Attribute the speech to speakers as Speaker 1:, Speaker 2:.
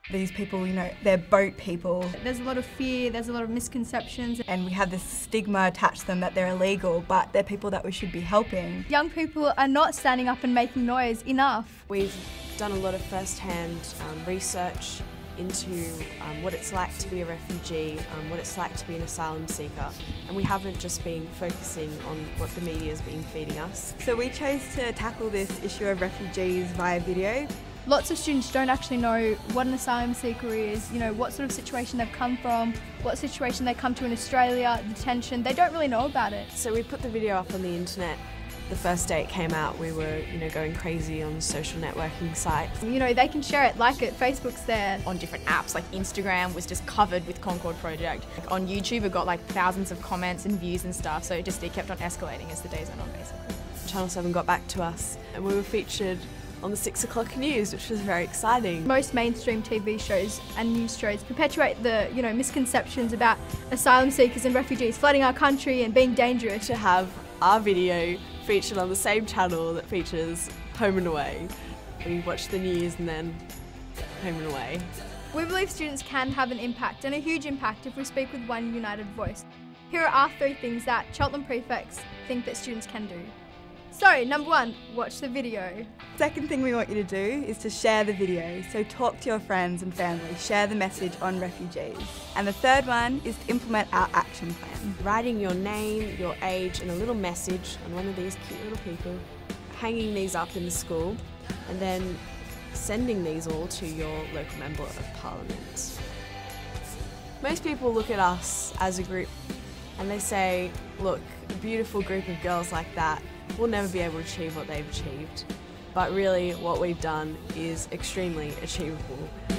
Speaker 1: These people, they're boat people.
Speaker 2: There's a lot of fear, there's a lot of misconceptions.
Speaker 1: And we have this stigma attached to them that they're illegal, but they're people that we should be helping.
Speaker 2: Young people are not standing up and making noise enough.
Speaker 3: We've done a lot of first-hand research into what it's like to be a refugee, what it's like to be an asylum seeker, and we haven't just been focusing on what the media has been feeding us.
Speaker 1: So we chose to tackle this issue of refugees via video.
Speaker 2: Lots of students don't actually know what an asylum seeker is, what sort of situation they've come from, what situation they come to in Australia, detention. They don't really know about it.
Speaker 3: So we put the video up on the internet. The first day it came out, we were, going crazy on social networking sites.
Speaker 2: They can share it, like it, Facebook's there.
Speaker 4: On different apps, like Instagram was just covered with Concord Project. On YouTube it got like thousands of comments and views and stuff, so it kept on escalating as the days went on basically.
Speaker 3: Channel 7 got back to us and we were featured on the 6 o'clock news, which was very exciting.
Speaker 2: Most mainstream TV shows and news shows perpetuate the, misconceptions about asylum seekers and refugees flooding our country and being dangerous.
Speaker 3: To have our video featured on the same channel that features Home and Away. We watch the news and then Home and Away.
Speaker 2: We believe students can have an impact, and a huge impact, if we speak with one united voice. Here are our 3 things that Cheltenham Prefects think that students can do. So, number 1, watch the video.
Speaker 1: Second thing we want you to do is to share the video. So talk to your friends and family, share the message on refugees. And the third one is to implement our action plan.
Speaker 3: Writing your name, your age and a little message on one of these cute little people, hanging these up in the school, and then sending these all to your local Member of Parliament. Most people look at us as a group and they say, look, a beautiful group of girls like that will never be able to achieve what they've achieved. But really, what we've done is extremely achievable.